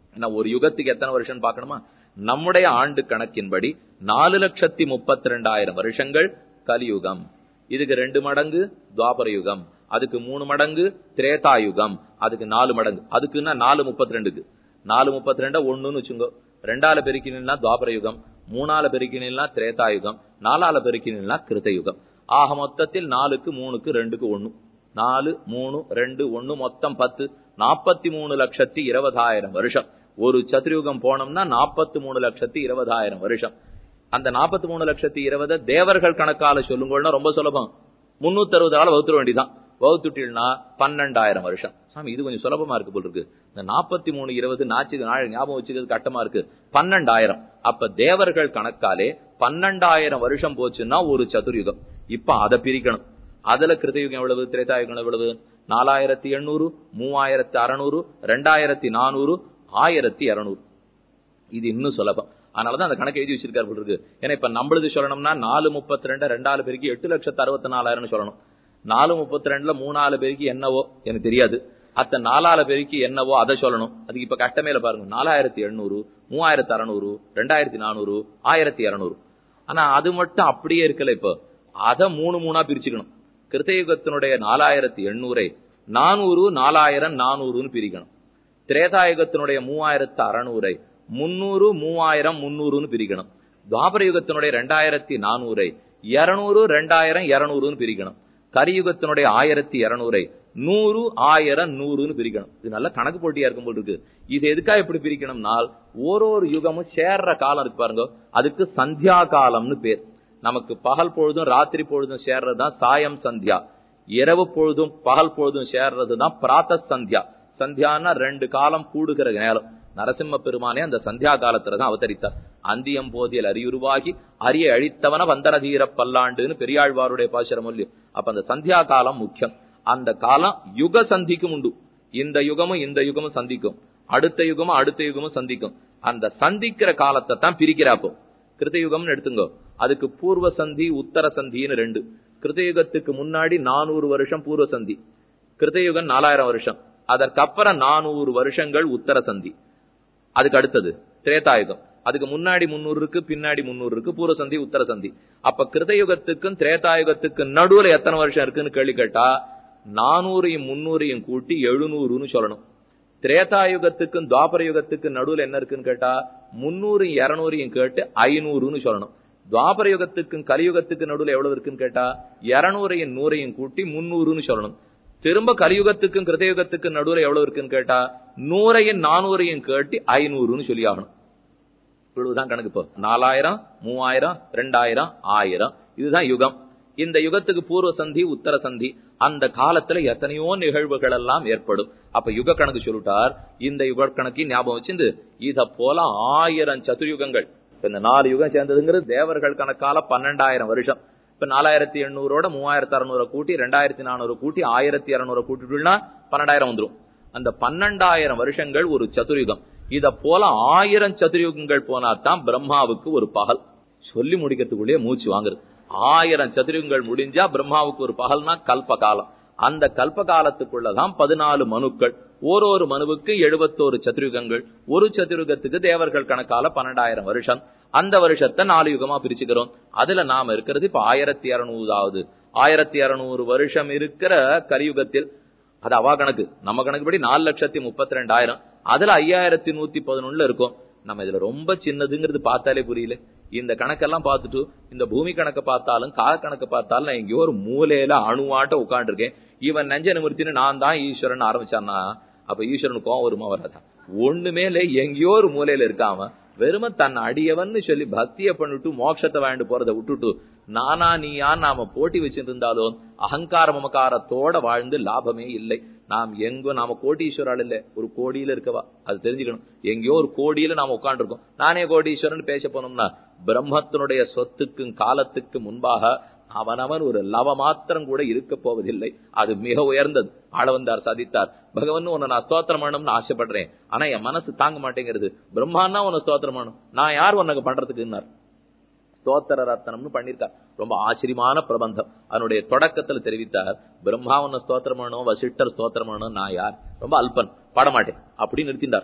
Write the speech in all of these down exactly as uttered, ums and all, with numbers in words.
ஒரு யுகத்துக்கு எத்தனை வருஷம் பார்க்கணுமா? நம்முடைய ஆண்டு கணக்கின்படி நாலு லட்சத்தி முப்பத்தி ரெண்டாயிரம் வருஷங்கள் கலியுகம். இதுக்கு ரெண்டு மடங்கு துவாபர யுகம், அதுக்கு மூணு மடங்கு திரேதாயுகம், அதுக்கு நாலு மடங்கு. அதுக்குன்னா நாலு முப்பத்தி ரெண்டுக்கு நாலு முப்பத்தி ரெண்டா ஒண்ணுன்னு வச்சுங்க. ரெண்டால பெருக்கினா துவாபர யுகம், மூணால பெருக்கினா திரேதாயுகம், நாலால பெருக்கினா கிருதயுகம். ஆக மொத்தத்தில் நாலுக்கு மூணுக்கு ரெண்டுக்கு ஒண்ணு, நாலு மூணு ரெண்டு ஒண்ணு, மொத்தம் பத்து. நாற்பத்தி மூணு லட்சத்தி இருபதாயிரம் வருஷம். ஒரு சதுர்யுகம் போனோம்னா நாற்பத்தி மூணு லட்சத்தி இருபதாயிரம் வருஷம். அந்த நாற்பத்தி மூணு லட்சத்தி இருபது தேவர்கள் கணக்கால சொல்லுங்கன்னா ரொம்ப சுலபம். முன்னூத்தி அறுபது ஆள் வகுத்துற வேண்டிதான். வகுத்துட்டீங்கன்னா பன்னெண்டாயிரம் வருஷம். சாமி இது கொஞ்சம் சுலபமா இருக்கு போல் இருக்கு. இந்த நாற்பத்தி மூணு இருபது நாச்சு ஞாபகம் வச்சுக்கிறது கட்டமா இருக்கு. பன்னெண்டாயிரம். அப்ப தேவர்கள் கணக்காலே பன்னெண்டாயிரம் வருஷம் போச்சுன்னா ஒரு சதுர்யுகம். இப்ப அதை பிரிக்கணும். அதுல கிருதயுகம் எவ்வளவு, திரேதாயுகம் எவ்வளவு? நாலாயிரத்தி எண்ணூறு, மூவாயிரத்தி அறுநூறு, ரெண்டாயிரத்தி நானூறு, ஆயிரத்தி இருநூறு. இது இன்னும் சுலபம். அதனாலதான் அந்த கணக்கு எழுதி வச்சிருக்காரு போல் இருக்கு. ஏன்னா இப்ப நம்மளது சொல்லணும்னா நாலு முப்பத்தி ரெண்டு ரெண்டாலு பேருக்கு எட்டு லட்சத்து அறுபத்தி நாலாயிரம் சொல்லணும். நாலு முப்பத்தி ரெண்டுல மூணாலு பேருக்கு என்னவோ எனக்கு தெரியாது. அத்த நாலால பேருக்கு என்னவோ அதை சொல்லணும். அதுக்கு இப்ப கட்டமேல பாருங்க, நாலாயிரத்தி எண்ணூறு, மூவாயிரத்தி அறுநூறு, ரெண்டாயிரத்தி நானூறு, ஆயிரத்தி இருநூறு. ஆனா அது மட்டும் அப்படியே இருக்கல. இப்போ அதை மூணு மூணா பிரிச்சுக்கணும். கிருத்தயுகத்தினுடைய நாலாயிரத்தி எண்ணூரை நானூறு நாலாயிரம் நானூறுன்னு பிரிக்கணும். திரேதாயுகத்தினுடைய மூவாயிரத்து அறுநூறை முன்னூறு மூவாயிரம் முன்னூறுன்னு பிரிக்கணும். துவாபர யுகத்தினுடைய ரெண்டாயிரத்தி நானூறை இருநூறு ரெண்டாயிரம் இருநூறுன்னு பிரிக்கணும். கரியுகத்தினுடைய ஆயிரத்தி இருநூறை நூறு ஆயிரம் நூறுன்னு பிரிக்கணும். இது நல்ல கணக்கு போட்டியா இருக்கும் போல் இருக்கு. இது எதுக்கா எப்படி பிரிக்கணும்னால் ஓரொரு யுகமும் சேர்ற காலம் இருக்கு பாருங்க, அதுக்கு சந்தியா காலம்னு பேர். நமக்கு பகல் பொழுதும் ராத்திரி பொழுதும் சேர்றதுதான் சாயம் சந்தியா. இரவு பொழுதும் பகல் பொழுதும் சேர்றதுதான் பிராத்த சந்தியா. சந்தியான்னா ரெண்டு காலம் கூடுகிற நேரம். நரசிம்ம பெருமானே அந்த சந்தியா காலத்துலதான் அவதரித்தார். அந்தியம் போதியல் அறியுருவாகி அரிய அழித்தவன வந்தரதீர பல்லாண்டுன்னு பெரியாழ்வாருடைய பாசுரம் இல்லையோ. அப்ப அந்த சந்தியா காலம் முக்கியம். அந்த காலம் யுக சந்திக்கும் உண்டு. இந்த யுகமும் இந்த யுகமும் சந்திக்கும், அடுத்த யுகமும் அடுத்த யுகமும் சந்திக்கும். அந்த சந்திக்கிற காலத்தை தான் பிரிக்கிறாப்போ. கிருத்தயுகம்னு எடுத்துங்கோ, அதுக்கு பூர்வ சந்தி உத்தர சந்தின்னு ரெண்டு. கிருத்தயுகத்துக்கு முன்னாடி நானூறு வருஷம் பூர்வ சந்தி, கிருத்தயுகம் நாலாயிரம் வருஷம். அதற்கப்புறம் நானூறு வருஷங்கள் உத்தர சந்தி. அதுக்கு அடுத்தது திரேதாயுகம். அதுக்கு முன்னாடி முன்னூறு இருக்கு, பின்னாடி முன்னூறு இருக்கு, பூர்வ சந்தி உத்தர சந்தி. அப்ப கிருதயுகத்துக்கும் திரேதாயுகத்துக்கும் நடுவுல எத்தனை வருஷம் இருக்குன்னு கேள்வி கேட்டா நானூறையும் முன்னூறையும் கூட்டி எழுநூறுன்னு சொல்லணும். திரேதாயுகத்துக்கும் துவாபர யுகத்துக்கு நடுவுல என்ன இருக்குன்னு கேட்டா முன்னூறு இருநூறையும் கேட்டு ஐநூறுன்னு சொல்லணும். துவாபர யுகத்துக்கும் கலியுகத்துக்கு நடுவுல எவ்வளவு இருக்குன்னு கேட்டா இருநூறையும் நூறையும் கூட்டி முன்னூறுன்னு சொல்லணும். திரும்ப கலியுகத்துக்கும் கிருதயுகத்துக்கும் நடுவுல எவ்வளவு இருக்குன்னு கேட்டா நூறையும் நானூறையும் கேட்டு ஐநூறுன்னு சொல்லி ஆகணும். இவ்வளவுதான் கணக்கு. இப்போ நாலாயிரம் மூவாயிரம் ரெண்டாயிரம் ஆயிரம் இதுதான் யுகம். இந்த யுகத்துக்கு பூர்வ சந்தி உத்தர சந்தி. அந்த காலத்துல எத்தனையோ நிகழ்வுகள் எல்லாம் ஏற்படும். அப்ப யுக கணக்கு சொல்லிட்டார். இந்த யுக கணக்கு ஞாபகம் வச்சிருந்து இத போல ஆயிரம் சதுர்யுகங்கள். இந்த நாலு யுகம் சேர்ந்ததுங்கிறது தேவர்கள் கணக்கால பன்னெண்டாயிரம் வருஷம். இப்ப நாலாயிரத்தி எண்ணூறோட மூவாயிரத்தி அறுநூறு கூட்டி ரெண்டாயிரத்தி நானூறு கூட்டி ஆயிரத்தி இருநூறு கூட்டிட்டுனா பன்னெண்டாயிரம் வந்துடும். அந்த பன்னெண்டாயிரம் வருஷங்கள் ஒரு சதுர்யுகம். இத போல ஆயிரம் சதுர்யுகங்கள் போனாதான் பிரம்மாவுக்கு ஒரு பகல். சொல்லி முடிக்கிறதுக்குள்ளேயே மூச்சு வாங்குறது. ஆயிரம் சதுர்யுகங்கள் முடிஞ்சா பிரம்மாவுக்கு ஒரு பகல்னா கல்ப காலம். அந்த கல்ப காலத்துக்குள்ளதான் பதினாலு மனுக்கள். ஓரொரு மனுவுக்கு எழுபத்தோரு சதுர்யுகங்கள். ஒரு சதுர்யுகத்துக்கு தேவர்கள் கணக்கால பன்னெண்டாயிரம் வருஷம். அந்த வருஷத்தை நாலு யுகமா பிரிச்சுக்கிறோம். அதுல நாம இருக்கிறது இப்ப ஆயிரத்தி இருநூறாவது. ஆயிரத்தி இருநூறு வருஷம் இருக்கிற கலியுகத்தில் அது அவா கணக்கு. நம்ம கணக்குப்படி நாலு லட்சத்தி முப்பத்தி ரெண்டாயிரம். அதுல ஐயாயிரத்தி நூத்தி பதினொன்னுல இருக்கும். நம்ம இதுல ரொம்ப சின்னதுங்கிறது பார்த்தாலே புரியல. இந்த கணக்கெல்லாம் பார்த்துட்டு இந்த பூமி கணக்கை பார்த்தாலும் கால கணக்கை பார்த்தாலும் நான் எங்கேயோ ஒரு மூலையில அணுவாட்ட உட்காந்து இருக்கேன். இவன் நெஞ்ச நிமிர்த்தின்னு நான் தான் ஈஸ்வரன் ஆரம்பிச்சான்னா அப்ப ஈஸ்வரனுக்கும் வருமா வராதா? ஒண்ணுமே இல்ல, எங்கேயோ ஒரு மூலையில இருக்காம வெறும தன் அடியவன்னு சொல்லி பக்தியை பண்ணிட்டு மோட்சத்தை வாங்கிட்டு போறதை விட்டுட்டு நானா நீயா நாம போட்டி வச்சுட்டு இருந்தாலும் அகங்கார மமகாரத்தோட வாழ்ந்து லாபமே இல்லை. நாம் எங்கோ நாம கோடீஸ்வரால் இல்ல, ஒரு கோடியில இருக்கவா, அது தெரிஞ்சுக்கணும். எங்கேயோ ஒரு கோடியில நாம உட்காந்து இருக்கோம். நானே கோடீஸ்வரன் பேச போனோம்னா பிரம்மத்தினுடைய சொத்துக்கும் காலத்துக்கு முன்பாக அவனவன் ஒரு லவ மாத்திரம் கூட இருக்க போவதில்லை. அது மிக உயர்ந்தது. ஆள வந்தார் சாதித்தார். பகவான் உன்னை நான் ஸ்தோத்திரம் பண்ணணும்னு ஆசைப்படுறேன், ஆனா என் மனசு தாங்க மாட்டேங்கிறது. பிரம்மானா உன்னை ஸ்தோத்திரம் பண்ணணும், நான் யார் உனக்கு பண்றதுக்குன்னார். ஸ்தோத்திர ரத்னம்னு பண்ணிருக்கார். ரொம்ப ஆச்சரியமான பிரபந்தம். அதனுடைய தொடக்கத்துல தெரிவித்தார், பிரம்மா உன்னை ஸ்தோத்திரம் பண்ணணும், வசிஷ்டர் ஸ்தோத்திரம் பண்ணணும், நான் யார், ரொம்ப அல்பன், பாடமாட்டேன் அப்படின்னு நிறுத்தினார்.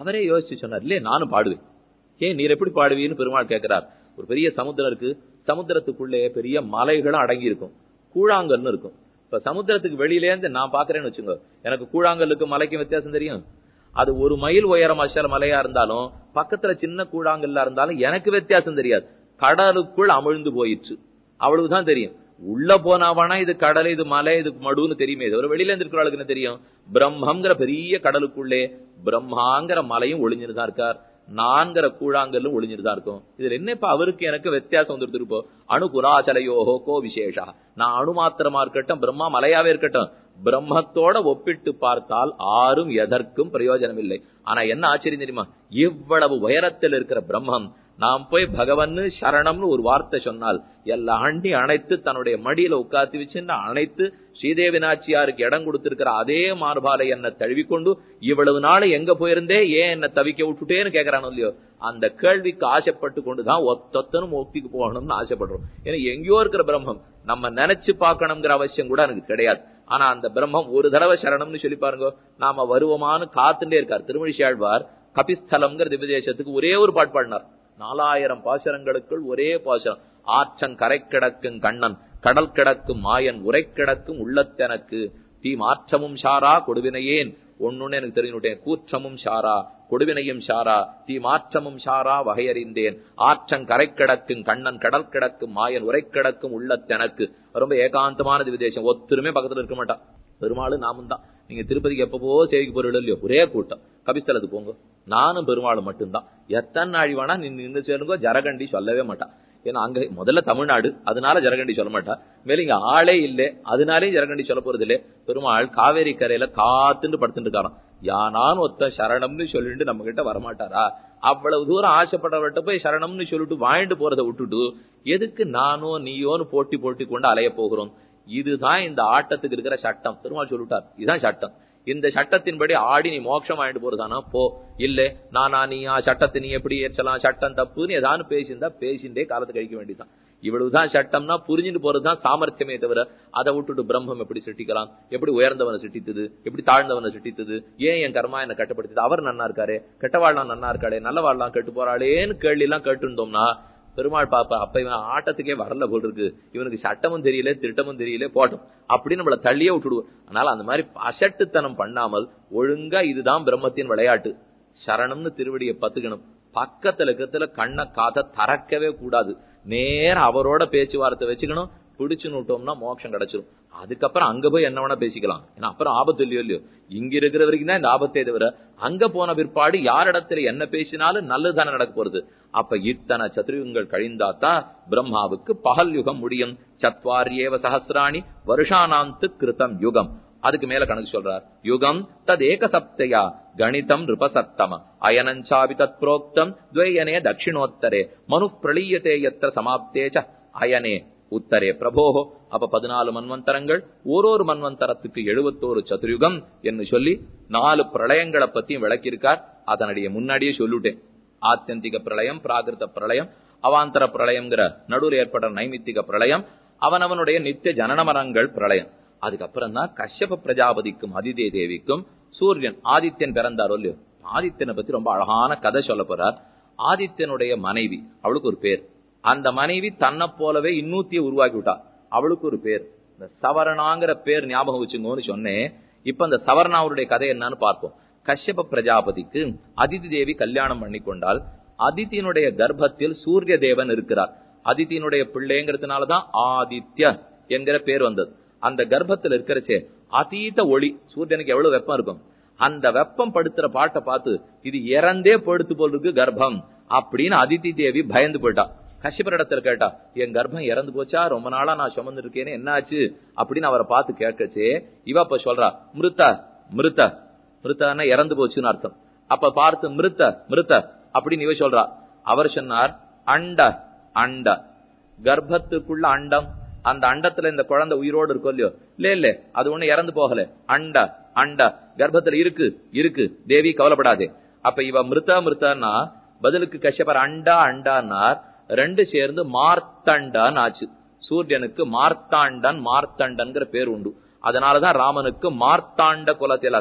அவரே யோசிச்சு சொன்னார், இல்லையே நானும் பாடுவேன். ஏன் நீர் எப்படி பாடுவீன்னு பெருமாள் கேட்கிறார். ஒரு பெரிய சமுத்திரம் இருக்கு, சமுத்திரத்துக்குள்ளே பெரிய மலைகளும் அடங்கி இருக்கும், கூழாங்கல்னு இருக்கும். இப்ப சமுத்திரத்துக்கு வெளியிலேருந்து நான் பாக்குறேன்னு வச்சுங்க, எனக்கு கூழாங்கல்லுக்கு மலைக்கும் வித்தியாசம் தெரியும். அது ஒரு மைல் உயரம் அசல மலையா இருந்தாலும் பக்கத்துல சின்ன கூழாங்கல்லா இருந்தாலும் எனக்கு வித்தியாசம் தெரியாது. கடலுக்குள் அமிழ்ந்து போயிடுச்சு, அவ்வளவுதான் தெரியும். உள்ள போனாவானா இது கடல், இது மலை, இது மடுன்னு தெரியுமே. ஒரு வெளியில இருந்து இருக்கிற ஆளுக்கு என்ன தெரியும்? பிரம்மங்கிற பெரிய கடலுக்குள்ளே பிரம்மாங்கிற மலையும் ஒளிஞ்சுதான் இருக்கார், நான்கிற கூழாங்கல்லும் ஒளிஞ்சுதான் இருக்கும். இதுல என்ன இப்ப அவருக்கு எனக்கு வித்தியாசம் வந்துருது? இப்போ அணு புராசலையோஹோ கோ விசேஷா. நான் அணு மாத்திரமா இருக்கட்டும், பிரம்மா மலையாவே இருக்கட்டும், பிரம்மத்தோட ஒப்பிட்டு பார்த்தால் ஆறும் எதற்கும் பிரயோஜனம் இல்லை. ஆனா என்ன ஆச்சரியம் தெரியுமா? இவ்வளவு உயரத்தில் இருக்கிற பிரம்மம் நாம் போய் பகவன்னு சரணம்னு ஒரு வார்த்தை சொன்னால் எல்லா அண்டி அணைத்து தன்னுடைய மடியில உட்காத்தி வச்சு அணைத்து ஸ்ரீதேவி நாச்சியாருக்கு இடம் கொடுத்திருக்கிற அதே மார்பாலை என்ன தழுவிக்கொண்டு இவ்வளவு நாள் எங்க போயிருந்தே ஏன் என்ன தவிக்க விட்டுட்டேன்னு கேட்கறானோ இல்லையோ, அந்த கேள்விக்கு ஆசைப்பட்டு கொண்டுதான் ஒத்தொத்தனும் முக்திக்கு போகணும்னு ஆசைப்படுறோம். ஏன்னா எங்கேயோ இருக்கிற பிரம்மம் நம்ம நினைச்சு பார்க்கணுங்கிற அவசியம் கூட எனக்கு கிடையாது. ஆனா அந்த பிரம்மம் ஒரு தடவை சரணம்னு சொல்லி பாருங்க, நாம வருவமானு காத்துட்டே இருக்கார். திருமழிசாழ்வார் கபிஸ்தலம்ங்கிற திவ்யதேசத்துக்கு ஒரே ஒரு பாட்டு பாடினார். நாலாயிரம் பாசரங்களுக்குள் ஒரே பாசரம். ஆற்றன் கரை கிடக்கும் கண்ணன், கடல் கிடக்கும் மாயன், உரை கிடக்கும் உள்ளத்தெனக்கு, தீ மாற்றமும் சாரா கொடுவினையேன். ஒண்ணுன்னு எனக்கு தெரிஞ்சுட்டேன், கூற்றமும் சாரா கொடுவினையும் சாரா தீ மாற்றமும் சாரா வகையறிந்தேன். ஆற்றன் கரை கிடக்கும் கண்ணன், கடல் கிடக்கும் மாயன், உரை கிடக்கும் உள்ளத்தெனக்கு. ரொம்ப ஏகாந்தமான திவ்யதேசம், ஒத்துருமே பக்கத்துல இருக்க மாட்டான். பெருமாள் நாமும் தான். நீங்க திருப்பதிக்கு எப்பப்போ சேவிக்கு போறீங்களோ இல்லையோ, ஒரே கூட்டம். கபிஸ்தலத்துக்கு போங்க, நானும் பெருமாளும் மட்டும்தான். எத்தனை நாழி வேணா நின்று சேருங்கோ, ஜரகண்டி சொல்லவே மாட்டான். ஏன்னா அங்க முதல்ல தமிழ்நாடு, அதனால ஜரகண்டி சொல்ல மாட்டா. மேல இங்க ஆளே இல்லை, அதனாலே ஜரகண்டி சொல்ல போறது இல்லை. பெருமாள் காவேரி கரையில காத்துட்டு படுத்துட்டு இருக்காராம். யானான்னு ஒத்த சரணம்னு சொல்லிட்டு நம்ம கிட்ட வரமாட்டாரா? அவ்வளவு தூரம் ஆசைப்படவர்கிட்ட போய் சரணம்னு சொல்லிட்டு வாங்கிட்டு போறதை விட்டுட்டு எதுக்கு நானோ நீயோன்னு போட்டி போட்டி கொண்டு அலைய போகிறோம்? இதுதான் இந்த ஆட்டத்துக்கு இருக்கிற சட்டம். பெருமாள் சொல்லிட்டார், இதுதான் சட்டம். இந்த சட்டத்தின்படி ஆடி நீ மோட்சம் வாங்கிட்டு போறதானா போ. இல்ல நானா நீயா சட்டத்தை நீ எப்படி ஏற்றலாம், சட்டம் தப்புன்னு ஏதாவது பேசியிருந்தா பேசிண்டே காலத்தை கழிக்க வேண்டியதான். இவ்வளவுதான் சட்டம்னா புரிஞ்சுட்டு போறதுதான் சாமர்த்தியமே தவிர அதை விட்டுட்டு பிரம்மம் எப்படி சிருஷ்டிக்கலாம், எப்படி உயர்ந்தவனை சிருஷ்டித்தது, எப்படி தாழ்ந்தவனை சிருஷ்டித்தது, ஏன் என் கர்மா என்ன கட்டப்படுத்தது, அவர் நன்னா இருக்காரு, கெட்டவாழ்லாம் நன்னா இருக்காளே, நல்லவாழ்லாம் கெட்டு போறாளேன்னு கேள்வி எல்லாம் கேட்டுருந்தோம்னா பெருமாள் பாப்பா அப்ப இவன் ஆட்டத்துக்கே வரல போல் இருக்கு, இவனுக்கு சட்டமும் தெரியல திருட்டமும் தெரியல போட்டோம் அப்படின்னு நம்மள தள்ளியே விட்டுடுவோம். அதனால அந்த மாதிரி அசட்டுத்தனம் பண்ணாமல் ஒழுங்கா இதுதான் பிரம்மத்தின் விளையாட்டு, சரணம்னு திருவடியை பத்துக்கணும். பக்கத்துல இருக்கிறதுல கண்ணை காத தறக்கவே கூடாது. நேரம் அவரோட பேச்சுவார்த்தை வச்சுக்கணும். பிடிச்சு நோட்டோம்னா மோட்சம் கிடைச்சிடும். அதுக்கப்புறம் அங்க போய் என்ன வேணா பேசிக்கலாம். ஏன்னா அப்புறம் ஆபத்து இல்லையோ இல்லையோ, இங்க இருக்கிற வரைக்கும் தான் இந்த ஆபத்தே தவிர அங்க போன பிற்பாடு யாரிடத்துல என்ன பேசினாலும் நல்லதுதானே நடக்க போறது. அப்ப இத்தனை சதுர்யுகங்கள் கழிந்தாத்தா பிரம்மாவுக்கு பகல் யுகம் முடியும். சத்வாரியேவ சஹசிராணி வருஷானாந்து கிருதம் யுகம். அதுக்கு மேல கணக்கு சொல்றார். யுகம் தத் ஏக சப்தயா கணிதம் ரிபசத்தம அயனஞ்சாபி தத் புரோக்தம் துவயனே தட்சிணோத்தரே மனு பிரளீயதே யத்ர சமாப்தேச அயனே உத்தரே பிரபோஹோ. அப்ப பதினாலு மன்வந்தரங்கள், ஓரொரு மன்வந்தரத்துக்கு எழுபத்தோரு சதுர்யுகம் என்று சொல்லி நாலு பிரளயங்களை பத்தியும் விளக்கியிருக்கார். அதனுடைய முன்னாடியே சொல்லிட்டேன். ஆத்தியந்திக பிரளயம், பிராகிருத பிரளயம், அவாந்தர பிரளயம்ங்கிற நடுவில் ஏற்பட்ட நைமித்திக பிரளயம், அவனவனுடைய நித்திய ஜனனமரங்கள் பிரளயம். அதுக்கப்புறம் தான் கஷ்யப பிரஜாபதிக்கும் அதிதே தேவிக்கும் சூரியன் ஆதித்யன் பிறந்தாரோ இல்லையோ, ஆதித்யனை பத்தி ரொம்ப அழகான கதை சொல்ல போறார். ஆதித்யனுடைய மனைவி, அவளுக்கு ஒரு பேர். அந்த மனைவி தன்னை போலவே இன்னூத்திய உருவாக்கி விட்டா, அவளுக்கு ஒரு பேர். இந்த சவரணாங்கிற பேர் ஞாபகம் வச்சுங்கன்னு சொன்னேன். இப்ப அந்த சவரணாவுடைய கதை என்னன்னு பார்ப்போம். கஷ்யப பிரஜாபதிக்கு அதிதி தேவி கல்யாணம் பண்ணி கொண்டால், அதித்தியினுடைய கர்ப்பத்தில் சூரிய தேவன் இருக்கிறார். அதித்தியினுடைய பிள்ளைங்கிறதுனாலதான் ஆதித்ய என்கிற பேர் வந்தது. அந்த கர்ப்பத்தில் இருக்கிறச்சே அதீத ஒளி, சூரியனுக்கு எவ்வளவு வெப்பம் இருக்கும், அந்த வெப்பம் படுத்துற பாட்டை பார்த்து இது இறந்தே படுத்து போல் இருக்கு கர்ப்பம் அப்படின்னு அதித்தி தேவி பயந்து போயிட்டா. கஷ்யபர் இடத்துல கேட்டா, என் கர்ப்பம் இறந்து போச்சா, ரொம்ப நாளா நான் சுமந்து இருக்கேன்னு என்ன ஆச்சு அப்படின்னு அவரை பார்த்து கேட்கச்சே இவ அப்ப சொல்றா, மிருத்த மிருத்த மிருத்தன்னா இறந்து போச்சுன்னு அர்த்தம். அப்ப பார்த்து மிருத்த மிருத்த அப்படின்னு இவ சொல்றா. அவர் சொன்னார், அண்ட அண்ட, கர்ப்பத்துக்குள்ள அண்டம், அந்த அண்டத்துல இந்த குழந்தை உயிரோடு இருக்கும் இல்லையோ, இல்ல இல்ல அது ஒண்ணு இறந்து போகல, அண்ட அண்ட கர்ப்பத்துல இருக்கு இருக்கு தேவி கவலைப்படாதே. அப்ப இவ மிருத்த மிருத்தன்னா பதிலுக்கு கஷ்யபர் அண்டா அண்டான்னார். ரெண்டு சேர்ந்து மார்த்தண்டான் ஆச்சு. சூரியனுக்கு மார்த்தாண்டன் மார்த்தண்டன்கிற பேர் உண்டு. அதனாலதான் ராமனுக்கு மார்த்தாண்ட குலத்திலகன்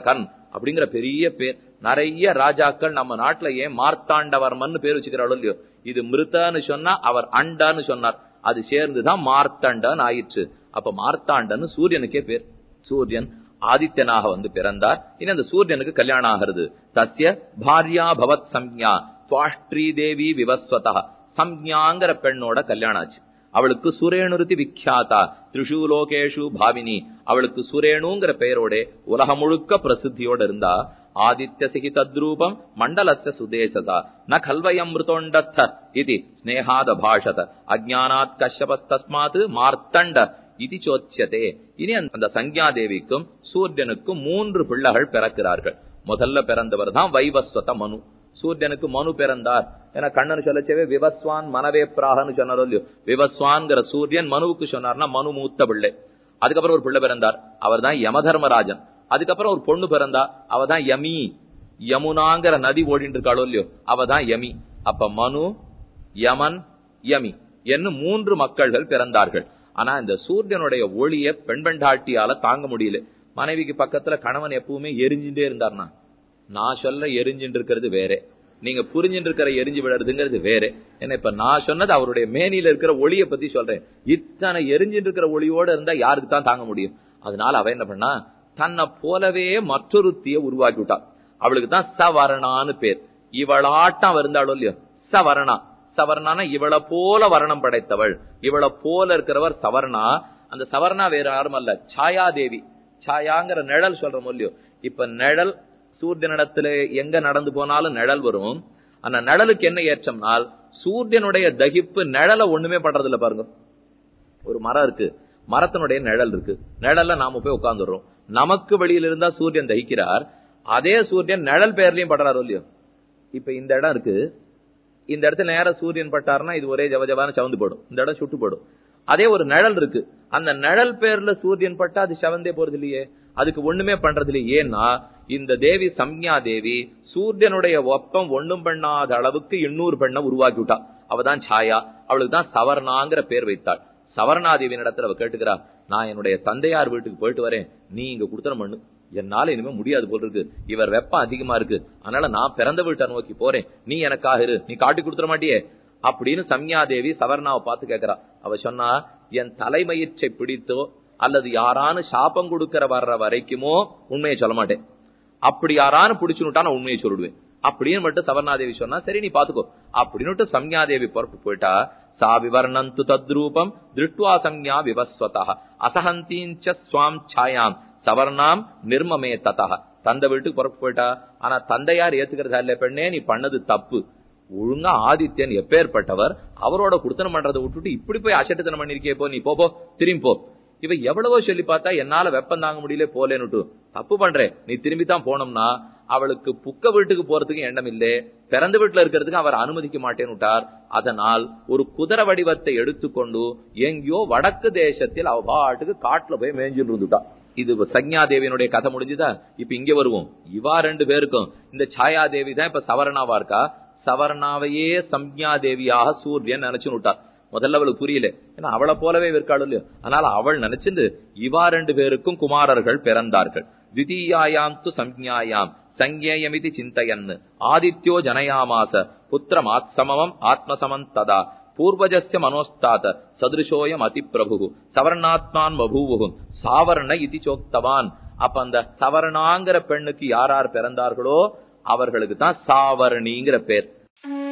அப்படிங்கிற பெரிய பேர். நிறைய ராஜாக்கள் நம்ம நாட்டுல ஏன் மார்த்தாண்டவர்மன் பேர் வச்சுக்கிறாளோ இல்லையோ, இது மிருத்தன்னு சொன்னா அவர் அண்டான்னு சொன்னார், அது சேர்ந்துதான் மார்த்தாண்டன் ஆயிடுச்சு. அப்ப மார்த்தாண்டன் சூரியனுக்கே பேர். சூரியன் ஆதித்யனாக வந்து பிறந்தார். இனி அந்த சூரியனுக்கு கல்யாணம் ஆகிறது. தஸ்ய பாரியா பவத் சம்ஞா துவாஷ்ட்ரீ தேவி விவஸ்வதா. சம்ஞாங்கிற பெண்ணோட கல்யாணம் ஆச்சு. அவளுக்கு சுரேணுருதி விக்யாதா திரிஷு லோகேஷு பாவினி. அவளுக்கு சுரேணுங்கிற பெயரோட உலகம் முழுக்க பிரசித்தியோட இருந்தா. ஆதித்ய சிகி தத்ரூபம் மண்டலஸ்ய சுதேசதா ந கல்வயம் மிருதோண்டஸ்த இது ஸ்நேகாத பாஷத அஜ்ஞானாத் கஷ்யபஸ்தஸ்மாத் மார்த்தண்ட இது சோச்சியதே. இனி அந்த சஞ்ஞா தேவிக்கும் சூரியனுக்கும் மூன்று பிள்ளைகள் பிறக்கிறார்கள். முதல்ல பிறந்தவர் தான் வைவஸ்வத மனு. சூரியனுக்கு மனு பிறந்தார். ஏன்னா கண்ணனு சொல்லச்சவே விவஸ்வான் மனவே பிராகன்னு சொன்னாரோ இல்லையோ, விவஸ்வான்கிற சூரியன் மனுவுக்கு சொன்னார்னா மனு மூத்த பிள்ளை. அதுக்கப்புறம் ஒரு பிள்ளை பிறந்தார், அவர் தான் யமதர்மராஜன். அதுக்கப்புறம் ஒரு பொண்ணு பிறந்தா, அவ தான் யமி. யமுனாங்கிற நதி ஓடிட்டு இருக்காளோ இல்லையோ, அவ தான் யமி. அப்ப மனு, யமன், யமி என்ன மூன்று மக்கள்கள் பிறந்தார்கள். ஆனா இந்த சூரியனுடைய ஒளிய பெண் பெண்டாட்டியால தாங்க முடியல. மனைவிக்கு பக்கத்துல கணவன் எப்பவுமே எரிஞ்சுட்டே இருந்தார்னா, நான் சொல்ல எரிஞ்சுட்டு இருக்கிறது வேற, நீங்க புரிஞ்சுட்டு இருக்கிற எரிஞ்சு விடுறதுங்கிறது வேற. ஏன்னா இப்ப நான் சொன்னது அவருடைய மேனியில இருக்கிற ஒளியை பத்தி சொல்றேன். இத்தனை எரிஞ்சுட்டு இருக்கிற ஒளியோட இருந்தா யாருக்கு தான் தாங்க முடியும்? அதனால அவ என்ன பண்ணா, தன்னை போலவே மற்றொருத்திய உருவாக்கி விட்டா. அவளுக்கு தான் சவரணான்னு பேர். இவளாட்டம் இருந்தாலும் இல்லையோ சவரணா. சவர்ணான இவளை போல வர்ணம் படைத்தவள், இவளை போல இருக்கிறவர் சவர்ணா. அந்த சவர்ணா வேற யாரும் அல்ல, சாயாதேவி. சாயாங்கிற நிழல் சொல்றோம் இல்லையோ, இப்ப நிழல் சூரியனிடத்துல எங்க நடந்து போனாலும் நிழல் வரும். அந்த நிழலுக்கு என்ன ஏற்றம்னால், சூரியனுடைய தகிப்பு நிழலை ஒண்ணுமே பண்றது இல்ல. பாருங்க, ஒரு மரம் இருக்கு, மரத்தினுடைய நிழல் இருக்கு, நிழல்ல நாம போய் உட்கார்ந்துடுறோம். நமக்கு வெளியில இருந்தா சூரியன் தகிக்கிறார், அதே சூரியன் நிழல் பெயர்லயும் படுறாரோ இல்லையோ. இப்ப இந்த இடம் இருக்கு, இந்த இடத்துல நேர சூரியன் பட்டாருன்னா இது ஒரே ஜவஜவான சவந்து போடும், இந்த இடம் சுட்டு போடும். அதே ஒரு நிழல் இருக்கு, அந்த நிழல் பேர்ல சூரியன் பட்டா அது சவந்தே போறது இல்லையே, அதுக்கு ஒண்ணுமே பண்றது இல்லையே. ஏன்னா இந்த தேவி சம்ஞா தேவி சூரியனுடைய ஒப்பம் ஒண்ணும் பண்ணாத அளவுக்கு இன்னொரு பெண்ணை உருவாக்கி விட்டா. அவதான் சாயா. அவளுக்கு தான் சவர்ணாங்கிற பேர் வைத்தாள். சவர்ணாதேவியின் இடத்துல அவ கேட்டுக்கிறா, நான் என்னுடைய தந்தையார் வீட்டுக்கு போயிட்டு வரேன், நீ இங்க குடுத்தனம் பண்ணு, என்னால இனிமே முடியாது போல் இருக்கு, இவர் வெப்பம் அதிகமா இருக்கு, அதனால நான் பிறந்த வீட்டை நோக்கி போறேன், நீ எனக்காக இரு, நீ காட்டி கொடுத்துட மாட்டியே அப்படின்னு சம்ஞாதேவி சவர்ணாவை பார்த்து கேட்கிறா. அவ சொன்னா, என் தலைமயிற்றை பிடித்தோ அல்லது யாரானு சாபம் கொடுக்கிற வர்ற வரைக்குமோ உண்மையை சொல்ல மாட்டேன், அப்படி யாரானு பிடிச்சுட்டா நான் உண்மையை சொல்லிடுவேன் அப்படின்னு மட்டும் சவர்ணாதேவி சொன்னா, சரி நீ பாத்துக்கோ அப்படின்னு சம்ஞாதேவி புறப்பட்டு போயிட்டா. சா விவர்ணந்து தத்ரூபம் திருஷ்டுவா சம்ஞா விவஸ்வதா அசஹந்தீஞ்ச ஸ்வாம் சாயாம் சவர்ணாம் நிர்மமே ததா. தந்தை வீட்டுக்கு புறப்பட்டு போயிட்டா. ஆனா தந்தையார் ஏத்துக்கிறதா இல்ல, பெண்ணே நீ பண்ணது தப்பு, ஒழுங்கா ஆதித்யன் எப்பேற்பட்டவர், அவரோட குடுத்தனம் பண்றதை விட்டுட்டு இப்படி போய் அசட்டுத்தனம் பண்ணிருக்கே, போ நீ போ போ திரும்பி போ. இவ எவ்வளவோ சொல்லி பார்த்தா என்னால வெப்பம் தாங்க முடியல போலேன்னு, தப்பு பண்றேன் நீ திரும்பி தான் போனோம்னா. அவளுக்கு புக்க வீட்டுக்கு போறதுக்கு எண்ணம் இல்லை, பிறந்த வீட்டுல இருக்கிறதுக்கு அவர் அனுமதிக்க மாட்டேன்னு விட்டார். அதனால் ஒரு குதிரை வடிவத்தை எடுத்துக்கொண்டு எங்கேயோ வடக்கு தேசத்தில் அவ பாட்டுக்கு காட்டுல போய் மேய்ஞ்சுட்டு இருந்துட்டா. இது சஞ்ஞாதேவியினுடைய கதை முடிஞ்சுதா. இப்ப இங்க வருவோம். இவா ரெண்டு பேருக்கும் இந்த சாயாதேவி தான் இப்ப சவர்ணாவா இருக்கா. சவர்ணாவையே சம்ஞாதேவியாக சூரியன் நினைச்சு விட்டார். முதல்ல அவளுக்கு புரியல, ஏன்னா அவளை போலவே இருக்காள் இல்லையோ. அதனால அவள் நினைச்சிருந்து இவா ரெண்டு பேருக்கும் குமாரர்கள் பிறந்தார்கள். த்விதீயாயாம் து சம்ஞாயாம் சங்கேயமிதி சிந்தையன் ஆதித்யோ ஜனயாமாச புத்திரம் ஆத்சமம் ஆத்மசமம் ததா பூர்வஜஸ்ய மனோஸ்தாத சதுருஷோயம் அதி பிரபு சவர்ணாத்மான் பபூவு சாவர்ண இதி சோக்தவான். அப்ப அந்த சவர்ணாங்கிற பெண்ணுக்கு யார் யார் பிறந்தார்களோ அவர்களுக்கு தான் சாவர்ணிங்கிற பேர்.